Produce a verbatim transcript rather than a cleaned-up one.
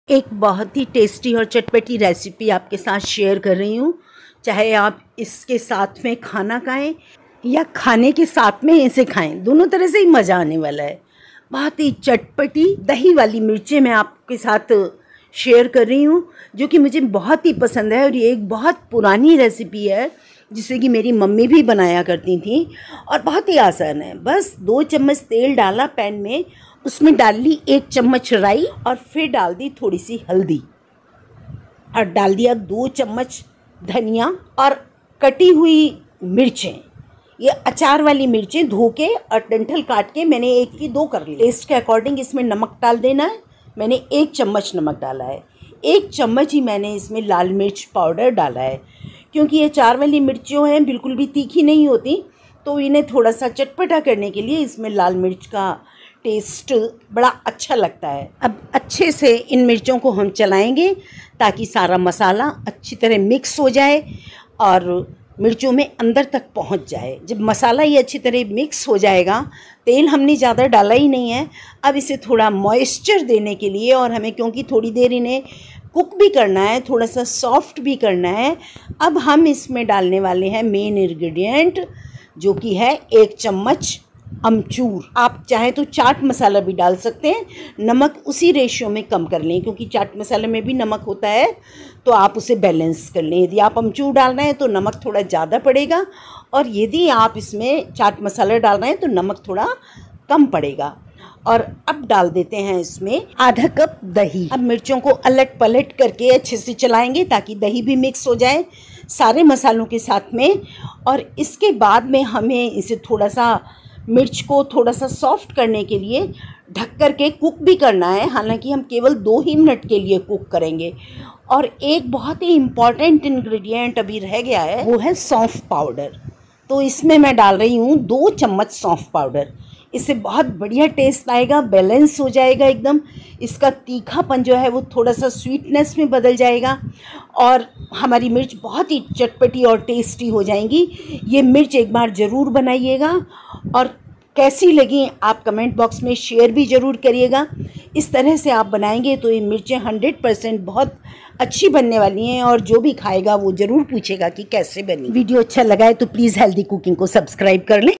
एक बहुत ही टेस्टी और चटपटी रेसिपी आपके साथ शेयर कर रही हूँ। चाहे आप इसके साथ में खाना खाएं या खाने के साथ में इसे खाएं, दोनों तरह से ही मज़ा आने वाला है। बहुत ही चटपटी दही वाली मिर्चें मैं आपके साथ शेयर कर रही हूँ, जो कि मुझे बहुत ही पसंद है। और ये एक बहुत पुरानी रेसिपी है जिसे कि मेरी मम्मी भी बनाया करती थी और बहुत ही आसान है। बस दो चम्मच तेल डाला पैन में, उसमें डाल ली एक चम्मच राई और फिर डाल दी थोड़ी सी हल्दी और डाल दिया दो चम्मच धनिया और कटी हुई मिर्चें। ये अचार वाली मिर्चें धो के और डंठल काट के मैंने एक की दो कर ली। टेस्ट के अकॉर्डिंग इसमें नमक डाल देना है। मैंने एक चम्मच नमक डाला है। एक चम्मच ही मैंने इसमें लाल मिर्च पाउडर डाला है, क्योंकि ये अचार वाली मिर्च जो हैं बिल्कुल भी तीखी नहीं होती, तो इन्हें थोड़ा सा चटपटा करने के लिए इसमें लाल मिर्च का टेस्ट बड़ा अच्छा लगता है। अब अच्छे से इन मिर्चों को हम चलाएंगे ताकि सारा मसाला अच्छी तरह मिक्स हो जाए और मिर्चों में अंदर तक पहुंच जाए। जब मसाला ये अच्छी तरह मिक्स हो जाएगा, तेल हमने ज़्यादा डाला ही नहीं है। अब इसे थोड़ा मॉइस्चर देने के लिए, और हमें क्योंकि थोड़ी देर इन्हें कुक भी करना है, थोड़ा सा सॉफ्ट भी करना है, अब हम इसमें डालने वाले हैं मेन इंग्रेडिएंट, जो कि है एक चम्मच अमचूर। आप चाहें तो चाट मसाला भी डाल सकते हैं। नमक उसी रेशियो में कम कर लें, क्योंकि चाट मसाले में भी नमक होता है, तो आप उसे बैलेंस कर लें। यदि आप अमचूर डाल रहे हैं तो नमक थोड़ा ज़्यादा पड़ेगा, और यदि आप इसमें चाट मसाला डाल रहे हैं तो नमक थोड़ा कम पड़ेगा। और अब डाल देते हैं इसमें आधा कप दही। अब मिर्चों को अलट पलट करके अच्छे से चलाएंगे ताकि दही भी मिक्स हो जाए सारे मसालों के साथ में। और इसके बाद में हमें इसे थोड़ा सा मिर्च को थोड़ा सा सॉफ्ट करने के लिए ढक कर के कुक भी करना है। हालांकि हम केवल दो ही मिनट के लिए कुक करेंगे। और एक बहुत ही इम्पॉर्टेंट इंग्रेडिएंट अभी रह गया है, वो है सौंफ पाउडर। तो इसमें मैं डाल रही हूँ दो चम्मच सौंफ पाउडर। इससे बहुत बढ़िया टेस्ट आएगा, बैलेंस हो जाएगा एकदम। इसका तीखापन जो है वो थोड़ा सा स्वीटनेस में बदल जाएगा और हमारी मिर्च बहुत ही चटपटी और टेस्टी हो जाएंगी। ये मिर्च एक बार ज़रूर बनाइएगा और कैसी लगी आप कमेंट बॉक्स में शेयर भी ज़रूर करिएगा। इस तरह से आप बनाएंगे तो ये मिर्चें हंड्रेड परसेंट बहुत अच्छी बनने वाली हैं, और जो भी खाएगा वो ज़रूर पूछेगा कि कैसे बनी। वीडियो अच्छा लगा है तो प्लीज़ हेल्दी कुकिंग को सब्सक्राइब कर लें।